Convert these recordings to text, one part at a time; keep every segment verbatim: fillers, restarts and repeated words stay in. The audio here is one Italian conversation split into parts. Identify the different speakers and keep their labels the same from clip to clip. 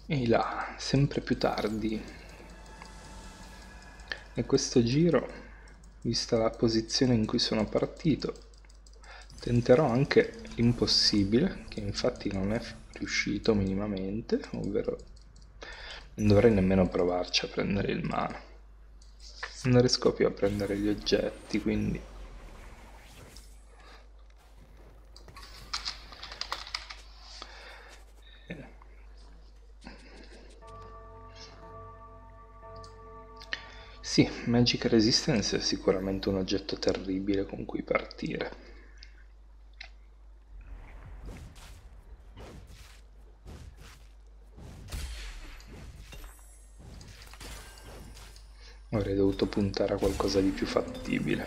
Speaker 1: Ehi là, sempre più tardi. E questo giro, vista la posizione in cui sono partito, tenterò anche l'impossibile, che infatti non è riuscito minimamente, ovvero non dovrei nemmeno provarci a prendere il mano. Non riesco più a prendere gli oggetti, quindi... Sì, Magic Resistance è sicuramente un oggetto terribile con cui partire. Avrei dovuto puntare a qualcosa di più fattibile.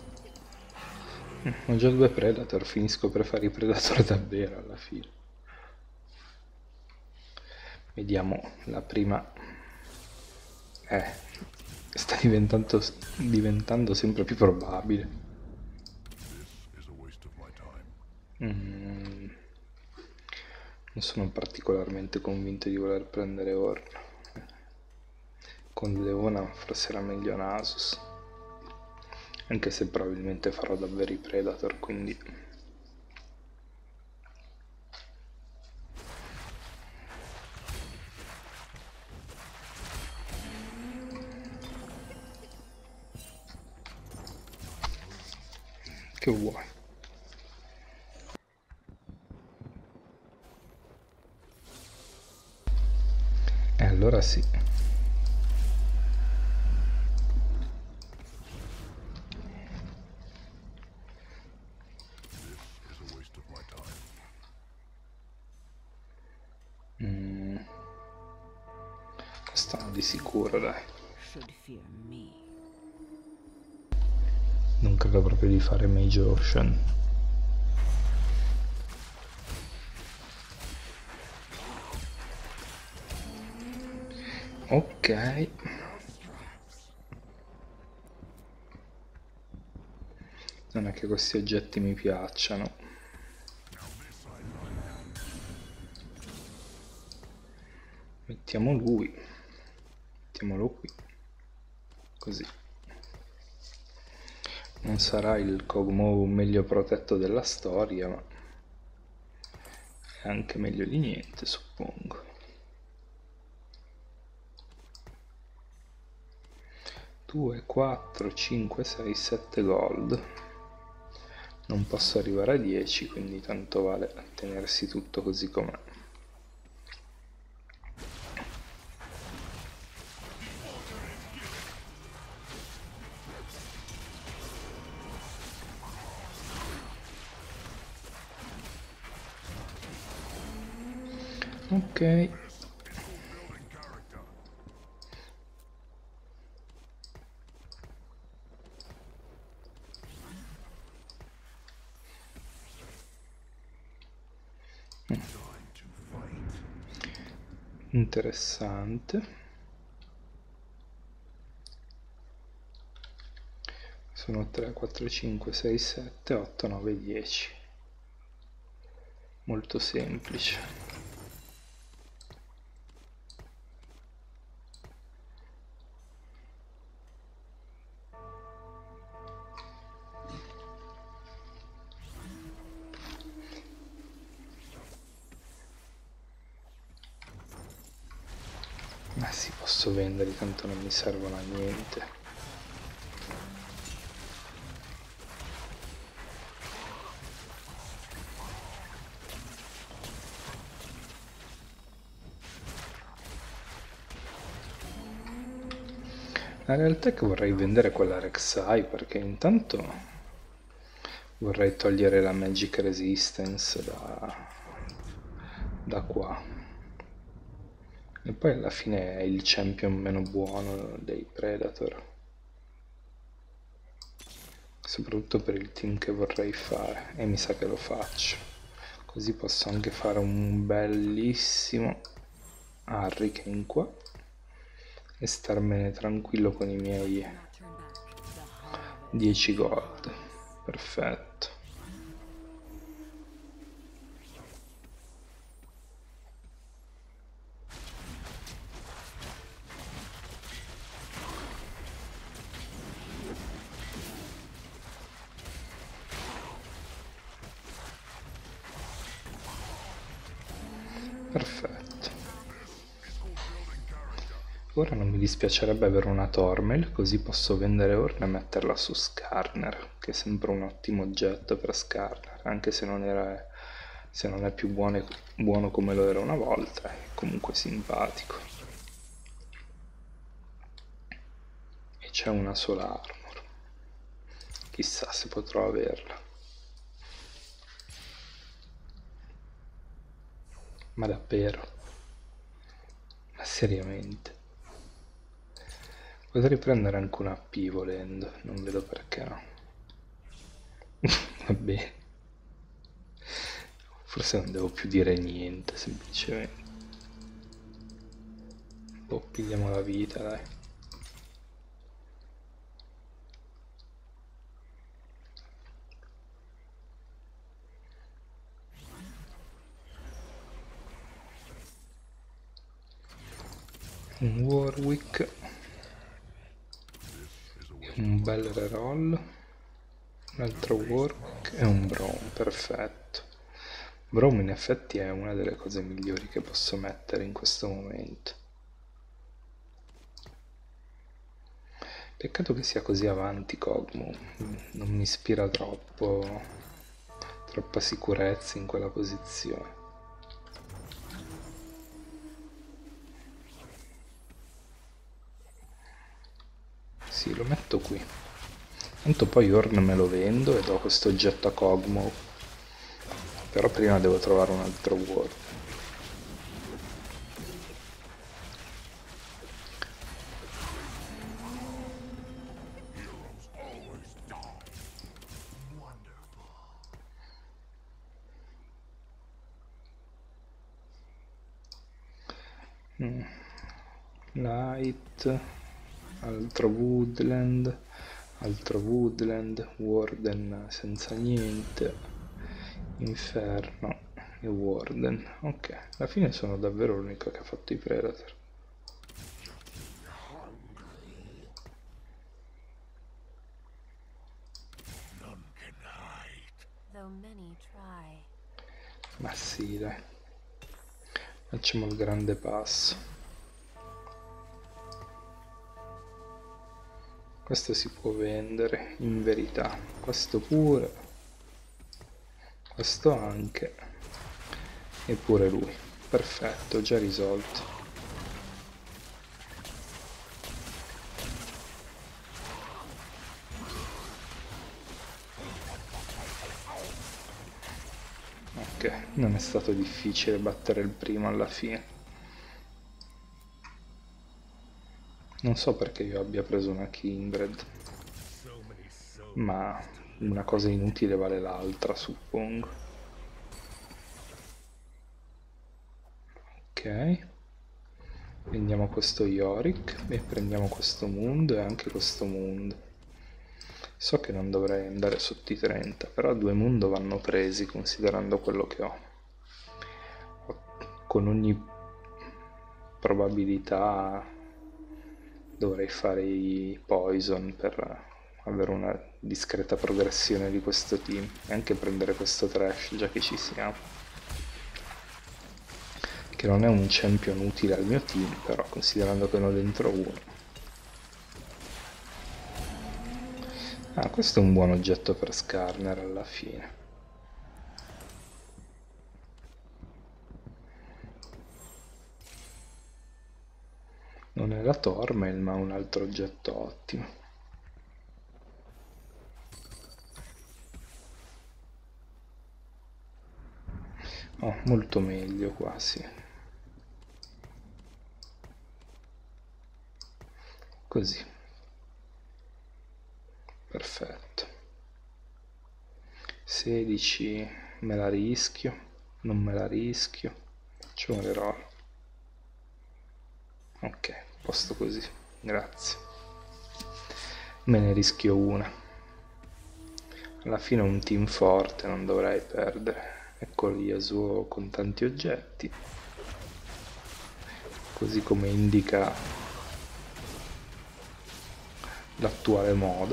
Speaker 1: Ho già due Predator, finisco per fare i Predator davvero alla fine. Vediamo la prima. Eh, sta diventando, diventando sempre più probabile. Mm, non sono particolarmente convinto di voler prendere Orn. Con Leona forse era meglio Nasus. Anche se probabilmente farò davvero i Predator, quindi... Che vuoi? E allora sì. Mm. Stanno di sicuro, dai. Non credo proprio di fare Mage Ocean. Ok. Non è che questi oggetti mi piacciono. Mettiamo lui. Mettiamolo qui. Così. Non sarà il Kog'Maw meglio protetto della storia, ma è anche meglio di niente, suppongo. due, quattro, cinque, sei, sette gold. Non posso arrivare a dieci, quindi tanto vale tenersi tutto così com'è. Ok. Interessante. Sono tre, quattro, cinque, sei, sette, otto, nove, dieci. Molto semplice. Ma sì, posso venderli, tanto non mi servono a niente. La realtà è che vorrei vendere quella Rek'Sai perché intanto vorrei togliere la Magic Resistance da, da qua. E poi alla fine è il champion meno buono dei Predator. Soprattutto per il team che vorrei fare, e mi sa che lo faccio. Così posso anche fare un bellissimo Hurricane qua e starmene tranquillo con i miei dieci gold. Perfetto. Perfetto. Ora non mi dispiacerebbe avere una Tormel, così posso vendere Ornn e metterla su Skarner, che è sempre un ottimo oggetto per Skarner, anche se non, era, se non è più buone, buono come lo era una volta, è comunque simpatico. E c'è una sola armor, chissà se potrò averla. Ma davvero? Ma seriamente? Potrei prendere anche una P volendo, non vedo perché no. Va bene. Forse non devo più dire niente, semplicemente. Boh, pigliamo la vita, dai. Un Warwick. Un bel reroll. Un altro Warwick e un Braum, perfetto. Braum in effetti è una delle cose migliori che posso mettere in questo momento. Peccato che sia così avanti Kog'Maw, non mi ispira troppo, troppa sicurezza in quella posizione. Sì, lo metto qui. Tanto poi Ornn me lo vendo e do questo oggetto a Kog'Maw. Però prima devo trovare un altro War. Mm. Light, altro Woodland, altro Woodland, Warden senza niente, Inferno e Warden. Ok, alla fine sono davvero l'unico che ha fatto i Predator. Ma sì, dai. Facciamo il grande passo. Questo si può vendere, in verità. Questo pure. Questo anche. E pure lui. Perfetto, già risolto. Ok, non è stato difficile battere il primo alla fine. Non so perché io abbia preso una Kindred, ma una cosa inutile vale l'altra, suppongo. Ok, prendiamo questo Yorick e prendiamo questo Moond e anche questo Moond. So che non dovrei andare sotto i trenta, però due Moond vanno presi considerando quello che ho. Con ogni probabilità dovrei fare i Poison per avere una discreta progressione di questo team e anche prendere questo Thresh già che ci siamo, che non è un champion utile al mio team, però considerando che ne ho dentro uno. Ah, questo è un buon oggetto per Skarner alla fine. Non è la Tormel, ma un altro oggetto ottimo. Oh, molto meglio quasi. Così. Perfetto. sedici me la rischio, non me la rischio. Faccio un reroll. Ok, posto così, grazie. Me ne rischio una. Alla fine un team forte, non dovrei perdere. Ecco Yasuo con tanti oggetti, così come indica l'attuale modo.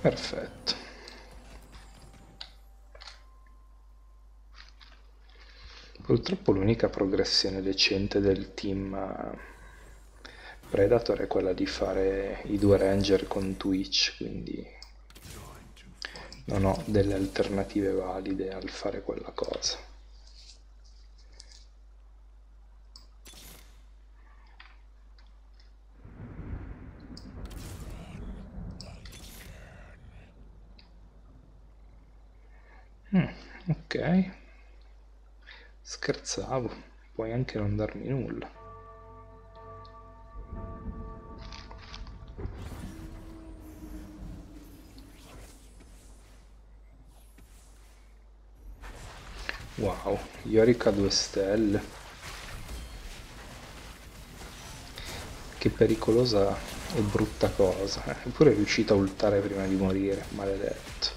Speaker 1: Perfetto. Purtroppo l'unica progressione decente del team Predator è quella di fare i due ranger con Twitch, quindi non ho delle alternative valide al fare quella cosa. Mm, ok, scherzavo, puoi anche non darmi nulla. Wow, Yorick a due stelle. Che pericolosa e brutta cosa. Eh, eppure è riuscito a ultare prima di morire, maledetto.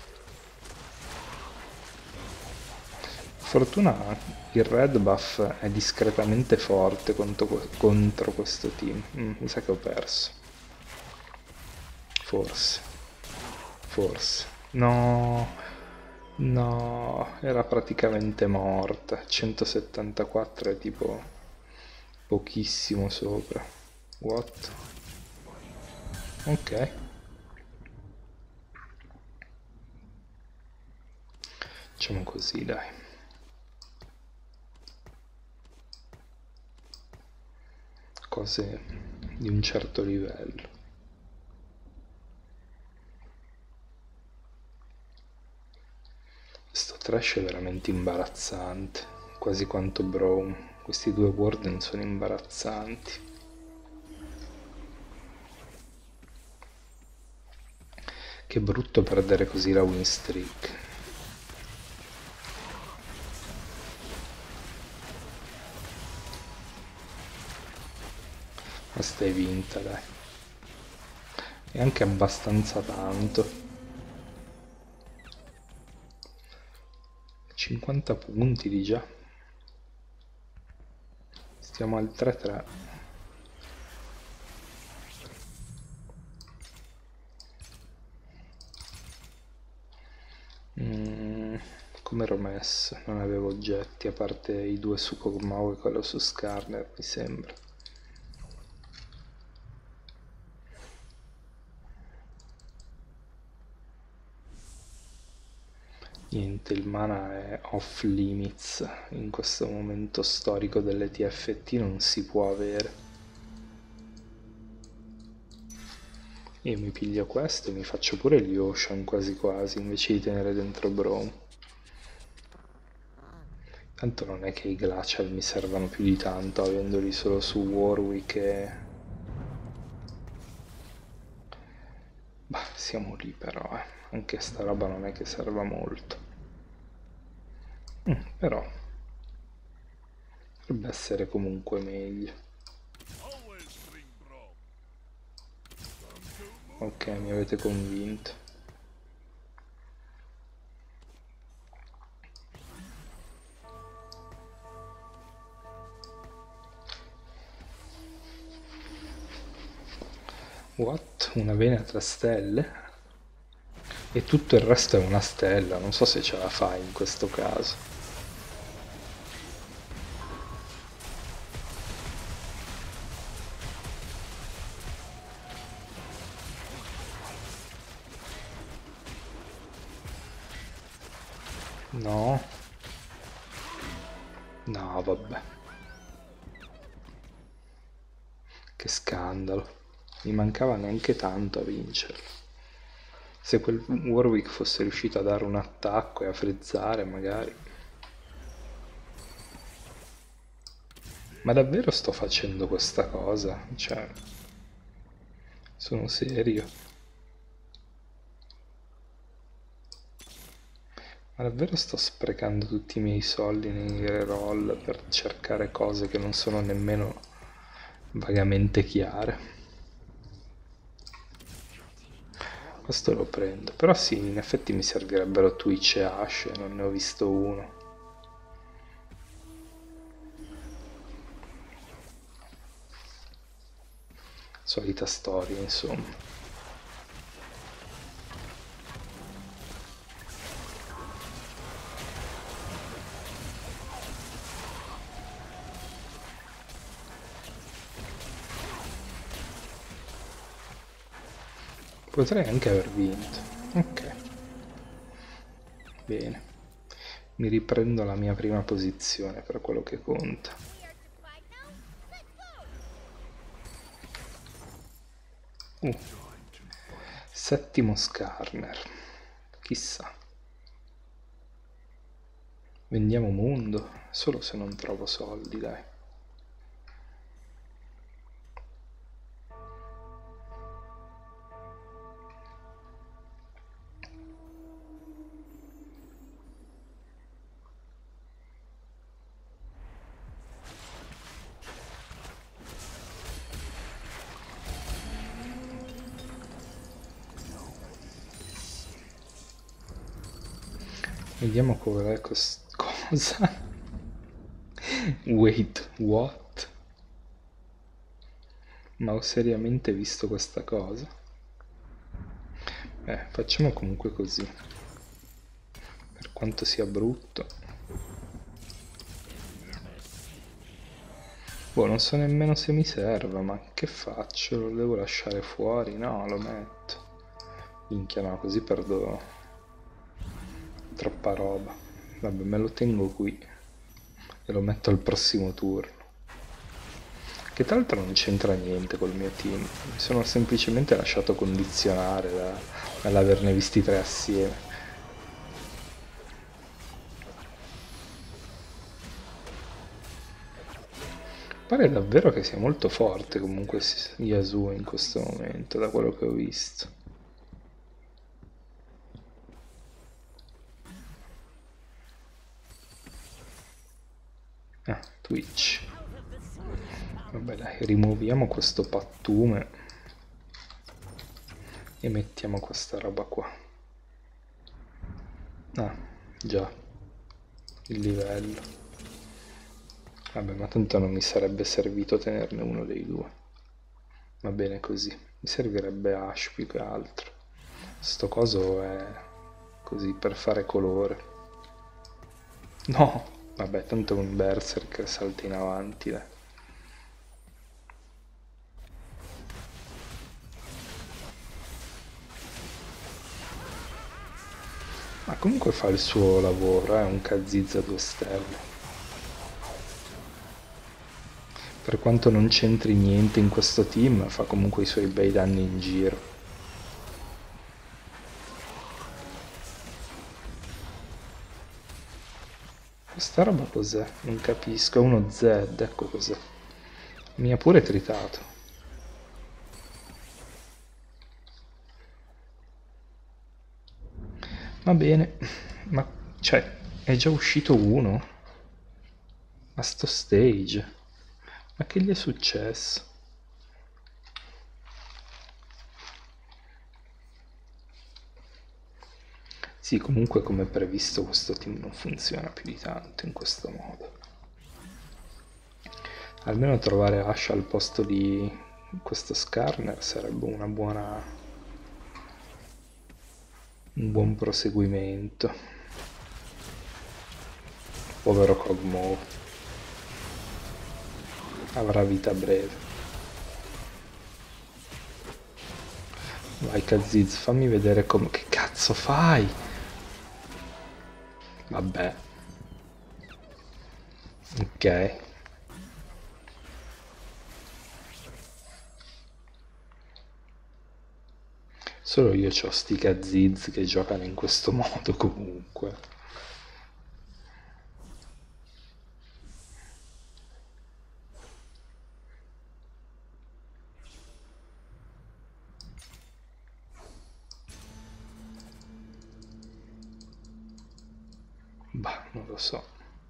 Speaker 1: Fortuna il red buff è discretamente forte contro, contro questo team. Mm, mi sa che ho perso. Forse. Forse. No. No, era praticamente morta. centosettantaquattro è tipo pochissimo sopra. What? Ok. Facciamo così, dai. Cose di un certo livello. Sto trash è veramente imbarazzante, quasi quanto Braum. Questi due warden sono imbarazzanti. Che brutto perdere così la win streak. Ma stai vinta, dai. E anche abbastanza tanto. cinquanta punti di già. Stiamo al tre tre. Mm, come ero messo? Non avevo oggetti a parte i due su Kog'Maw e quello su Skarner, mi sembra. Niente, il mana è off limits in questo momento storico delle T F T, non si può avere. Io mi piglio questo e mi faccio pure gli Ocean quasi quasi, invece di tenere dentro Braum. Tanto non è che i Glacial mi servano più di tanto, avendoli solo su Warwick e... Bah, siamo lì però, eh. Anche sta roba non è che serva molto. Mm, però potrebbe essere comunque meglio. Ok, mi avete convinto. What? Una vena a tre stelle? E tutto il resto è una stella, non so se ce la fai in questo caso. No. No, vabbè. Che scandalo. Mi mancava neanche tanto a vincerlo. Se quel Warwick fosse riuscito a dare un attacco e a frizzare, magari. Ma davvero sto facendo questa cosa? Cioè, sono serio. Ma davvero sto sprecando tutti i miei soldi nei reroll per cercare cose che non sono nemmeno vagamente chiare? Questo lo prendo. Però sì, in effetti mi servirebbero Twitch e Ashe, non ne ho visto uno. Solita storia, insomma. Potrei anche aver vinto. Ok. Bene. Mi riprendo la mia prima posizione per quello che conta. Uh. Settimo Skarner. Chissà. Vendiamo mondo, solo se non trovo soldi, dai. Vediamo qual è questa cosa. Wait, what? Ma ho seriamente visto questa cosa? Eh, facciamo comunque così. Per quanto sia brutto. Boh, non so nemmeno se mi serva, ma che faccio? Lo devo lasciare fuori? No, lo metto. Minchia, no, così perdo troppa roba. Vabbè, me lo tengo qui e lo metto al prossimo turno. Che tra l'altro non c'entra niente col mio team. Mi sono semplicemente lasciato condizionare da, dall'averne visti tre assieme. Pare davvero che sia molto forte comunque Yasuo in questo momento, da quello che ho visto. Ah, Twitch. Vabbè dai, rimuoviamo questo pattume e mettiamo questa roba qua. Ah, già, il livello. Vabbè, ma tanto non mi sarebbe servito tenerne uno dei due. Va bene così. Mi servirebbe Ash più che altro. Sto coso è così per fare colore. No! Vabbè, tanto è un berserker, salta in avanti, dai. Ma comunque fa il suo lavoro, è un Kazizza due stelle. Per quanto non c'entri niente in questo team, fa comunque i suoi bei danni in giro. Questa roba cos'è? Non capisco, è uno Zed, ecco cos'è. Mi ha pure tritato. Va bene, ma cioè, è già uscito uno? A sto stage? Ma che gli è successo? Sì, comunque come previsto questo team non funziona più di tanto in questo modo. Almeno trovare Asha al posto di questo Skarner sarebbe una buona... un buon proseguimento. Povero Kog'Maw. Avrà vita breve. Vai Kaziz, fammi vedere come... Che cazzo fai? Vabbè. Ok. Solo io c'ho sti Kaziz che giocano in questo modo comunque. Bah, non lo so.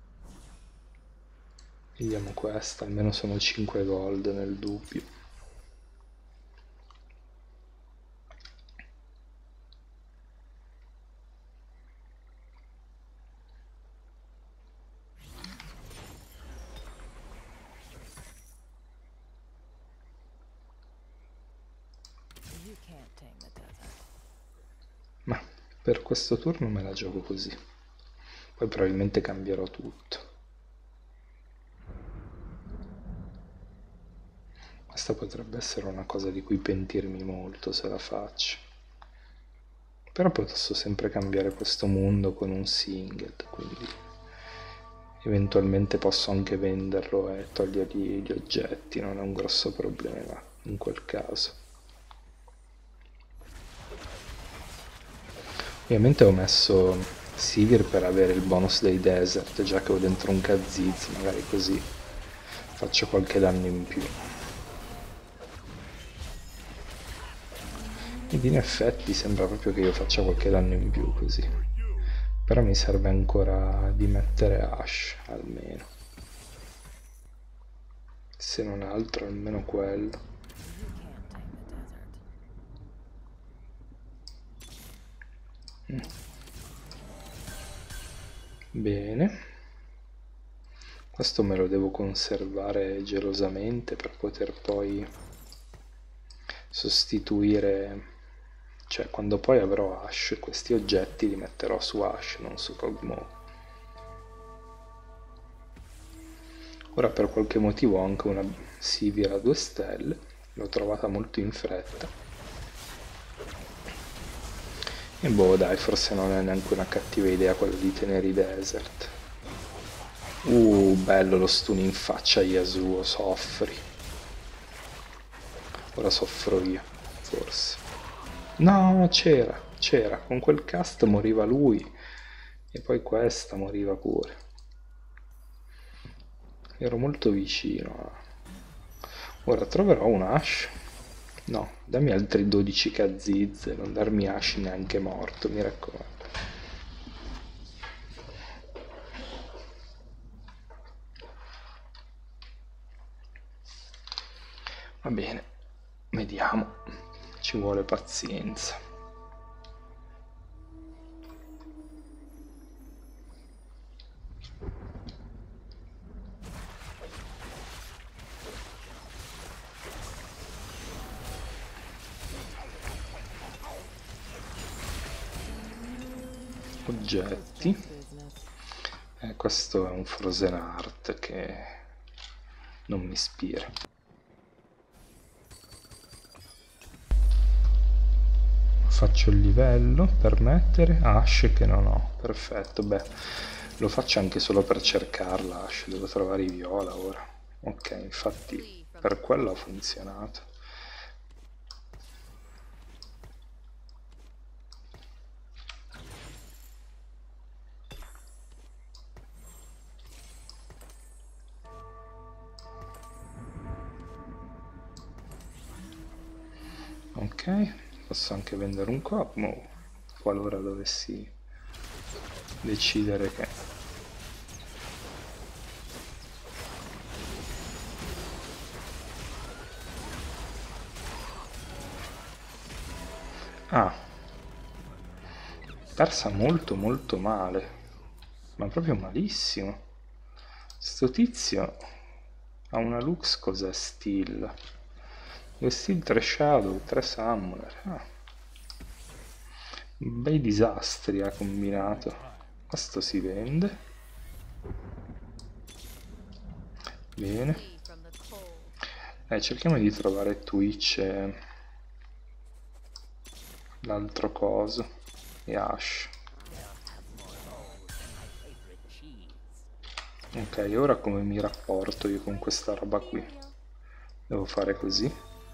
Speaker 1: Vediamo questa, almeno sono cinque gold nel dubbio. Ma per questo turno me la gioco così. Poi probabilmente cambierò tutto. Questa potrebbe essere una cosa di cui pentirmi molto se la faccio. Però posso sempre cambiare questo mondo con un singed, quindi eventualmente posso anche venderlo e togliergli gli oggetti, non è un grosso problema in quel caso. Ovviamente ho messo Sivir per avere il bonus dei desert, già che ho dentro un Kha'Zix, magari così faccio qualche danno in più. Ed in effetti sembra proprio che io faccia qualche danno in più così. Però mi serve ancora di mettere Ashe, almeno. Se non altro, almeno quello. Mm. Bene. Questo me lo devo conservare gelosamente per poter poi sostituire, cioè quando poi avrò Ashe, questi oggetti li metterò su Ashe, non su Kog'Maw. Ora per qualche motivo ho anche una Sivir a due stelle, l'ho trovata molto in fretta. E boh dai, forse non è neanche una cattiva idea quella di tenere i desert. Uh, bello lo stun in faccia a Yasuo, soffri. Ora soffro io, forse. No, c'era, c'era, con quel cast moriva lui e poi questa moriva pure. Ero molto vicino a... Ora troverò un Ashe. No, dammi altri dodici Kha'Zix, non darmi Ashe neanche morto, mi raccomando. Va bene, vediamo, ci vuole pazienza. Oggetti. Eh, questo è un Frozen Heart che non mi ispira. Faccio il livello per mettere Ashe che non ho. Perfetto, beh, lo faccio anche solo per cercarla Ashe, devo trovare i viola ora. Ok, infatti per quello ha funzionato. Ok, posso anche vendere un Kog'Maw qualora dovessi decidere che... Ah, persa molto molto male, ma proprio malissimo. Sto tizio ha una Lux, cos'è? Steel. Due Steel, tre Shadow, tre Summoner. Ah. Bei disastri ha combinato. Questo si vende. Bene. Eh, cerchiamo di trovare Twitch e l'altro coso e Ashe. Ok, ora come mi rapporto io con questa roba qui? Devo fare così?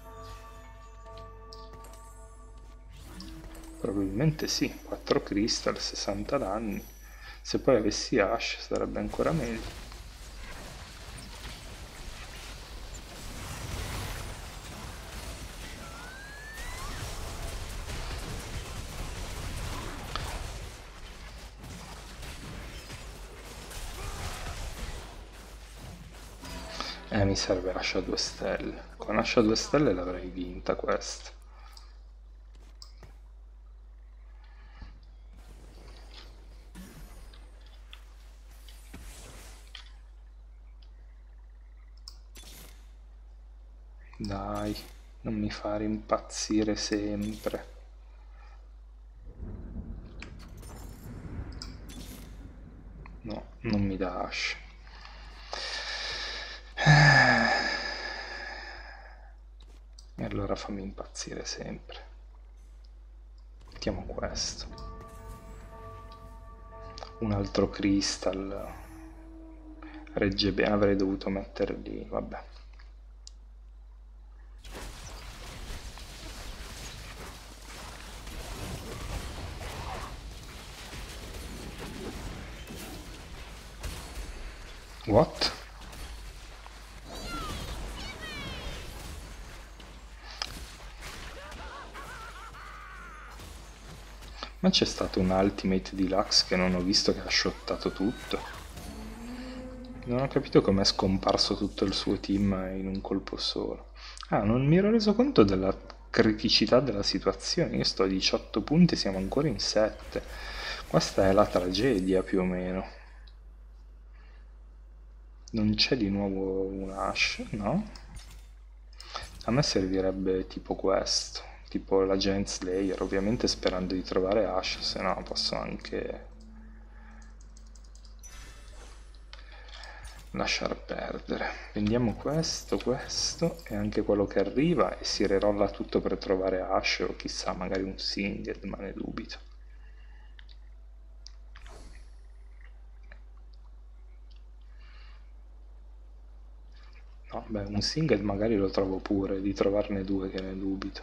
Speaker 1: Probabilmente sì, quattro crystal, sessanta danni. Se poi avessi Ashe sarebbe ancora meglio. Eh, mi serve Ashe a due stelle. Con Ashe a due stelle l'avrei vinta questa. Dai, non mi fare impazzire sempre. No, non mi dà Ashe. E allora fammi impazzire sempre. Mettiamo questo. Un altro crystal. Regge bene, avrei dovuto mettere lì, vabbè. What? Ma c'è stato un Ultimate di Lux che non ho visto, che ha shottato tutto. Non ho capito com'è scomparso tutto il suo team in un colpo solo. Ah, non mi ero reso conto della criticità della situazione. Io sto a diciotto punti, siamo ancora in sette. Questa è la tragedia più o meno. Non c'è di nuovo un Ashe, no? A me servirebbe tipo questo, tipo la Giant Slayer, ovviamente sperando di trovare Ashe, se no posso anche lasciar perdere. Vendiamo questo, questo e anche quello che arriva e si rerolla tutto per trovare Ashe o chissà, magari un Singed, ma ne dubito. No, beh, un Singed magari lo trovo pure, di trovarne due che ne dubito.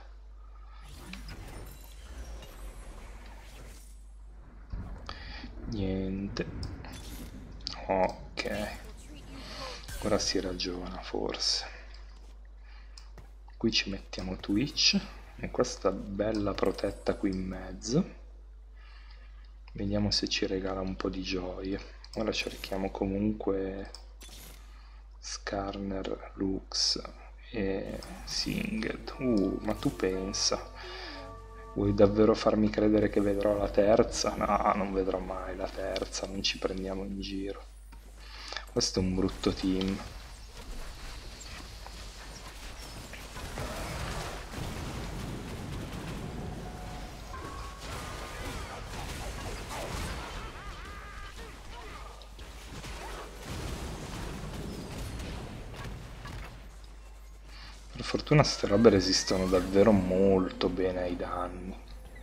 Speaker 1: Niente. Ok. Ora si ragiona forse. Qui ci mettiamo Twitch e questa bella protetta qui in mezzo. Vediamo se ci regala un po' di gioie. Ora cerchiamo comunque Skarner, Lux e Singed. Uh, ma tu pensa, vuoi davvero farmi credere che vedrò la terza? No, non vedrò mai la terza, non ci prendiamo in giro. Questo è un brutto team. Per fortuna ste robe resistono davvero molto bene ai danni.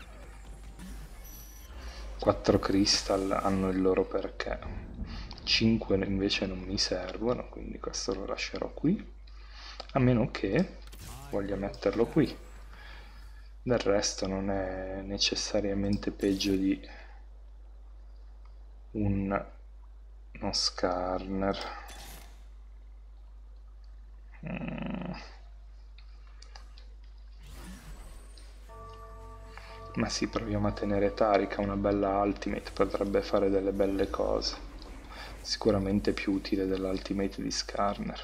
Speaker 1: quattro crystal hanno il loro perché. cinque invece non mi servono, quindi questo lo lascerò qui. A meno che voglia metterlo qui. Del resto non è necessariamente peggio di un uno Skarner. Mm. Ma sì, proviamo a tenere Taric, una bella ultimate potrebbe fare delle belle cose. Sicuramente più utile dell'ultimate di Skarner.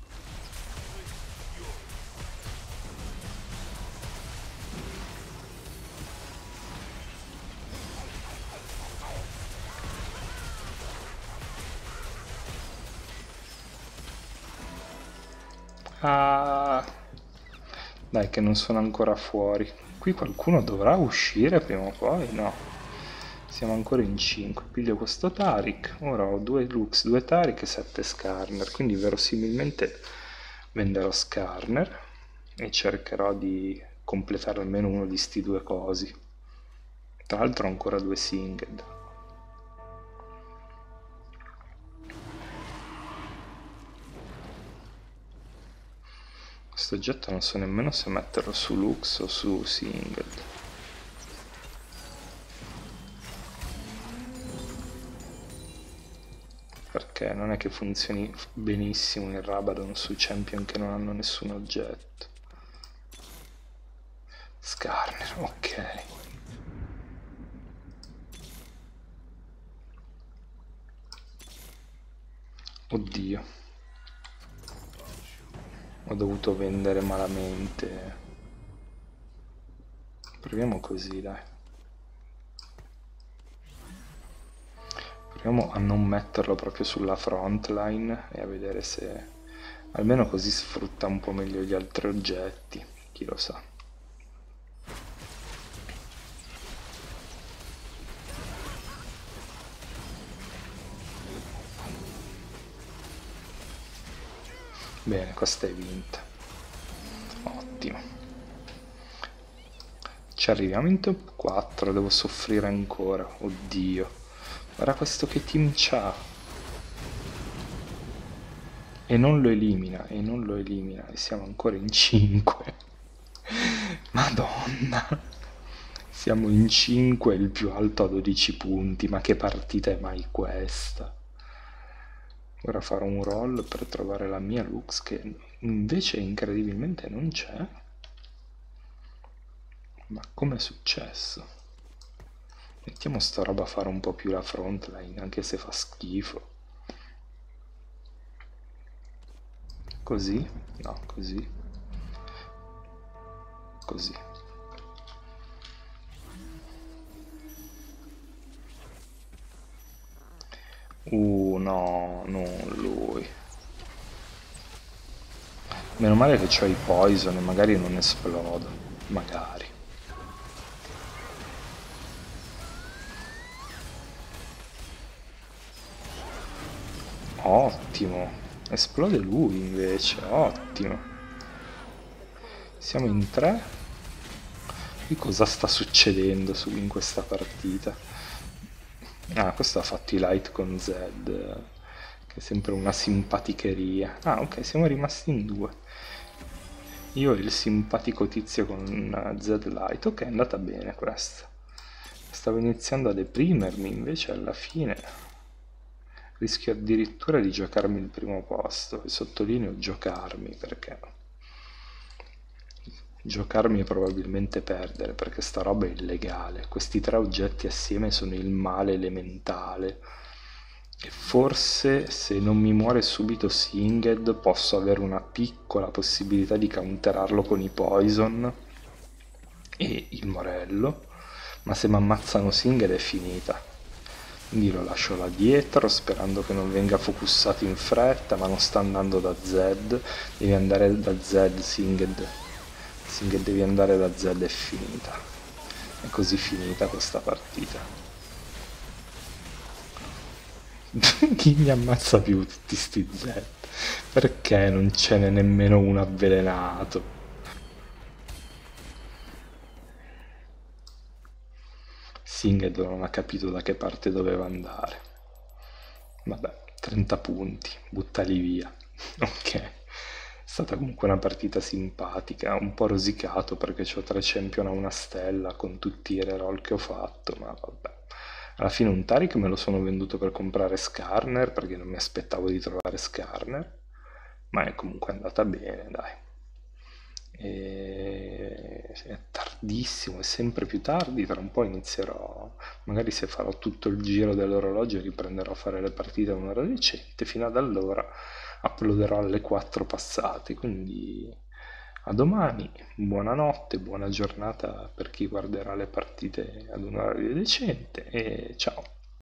Speaker 1: Ah, dai che non sono ancora fuori. Qui qualcuno dovrà uscire prima o poi? No. Siamo ancora in cinque. Piglio questo Taric. Ora ho due Lux, due Taric e sette Skarner. Quindi verosimilmente venderò Skarner e cercherò di completare almeno uno di sti due cosi. Tra l'altro ho ancora due Singed. Questo oggetto non so nemmeno se metterlo su Lux o su Singed. Perché non è che funzioni benissimo in Rabadon su champion che non hanno nessun oggetto. Skarner, ok. Oddio. Ho dovuto vendere malamente. Proviamo così, dai. Proviamo a non metterlo proprio sulla frontline e a vedere se almeno così sfrutta un po' meglio gli altri oggetti, chi lo sa. Bene, questa è vinta. Ottimo. Ci arriviamo in top quattro, devo soffrire ancora. Oddio. Guarda questo che team c'ha. E non lo elimina, e non lo elimina. E siamo ancora in cinque. Madonna. Siamo in cinque, il più alto a dodici punti. Ma che partita è mai questa? Ora farò un roll per trovare la mia Lux che invece incredibilmente non c'è. Ma com'è successo? Mettiamo sta roba a fare un po' più la frontline, anche se fa schifo. Così? No, così. Così. Uh, no, non lui. Meno male che ho i poison e magari non esplodo. Magari. Ottimo. Esplode lui invece. Ottimo. Siamo in tre. Qui cosa sta succedendo su in questa partita? Ah, questo ha fatto i light con Zed, che è sempre una simpaticheria. Ah, ok, siamo rimasti in due. Io e il simpatico tizio con Zed Light. Ok, è andata bene questa. Stavo iniziando a deprimermi, invece alla fine rischio addirittura di giocarmi il primo posto. E sottolineo giocarmi, perché giocarmi è probabilmente perdere, perché sta roba è illegale. Questi tre oggetti assieme sono il male elementale. E forse se non mi muore subito Singed posso avere una piccola possibilità di counterarlo con i poison e il morello, ma se mi ammazzano Singed è finita. Quindi lo lascio là dietro sperando che non venga focussato in fretta, ma non sta andando da Zed. Devi andare da Zed, Singed. Singed devi andare da Zed, è finita. È così finita questa partita. Chi mi ammazza più tutti sti Z? Perché non ce n'è nemmeno uno avvelenato? Singed non ha capito da che parte doveva andare. Vabbè, trenta punti, buttali via. Ok. È stata comunque una partita simpatica, un po' rosicato perché ho tre champion a una stella con tutti i reroll che ho fatto, ma vabbè. Alla fine un Taric me lo sono venduto per comprare Skarner perché non mi aspettavo di trovare Skarner, ma è comunque andata bene, dai. E... È tardissimo, è sempre più tardi, tra un po' inizierò, magari se farò tutto il giro dell'orologio riprenderò a fare le partite a un'ora decente, fino ad allora uploaderò alle quattro passate, quindi a domani, buonanotte, buona giornata per chi guarderà le partite ad un'ora decente e ciao.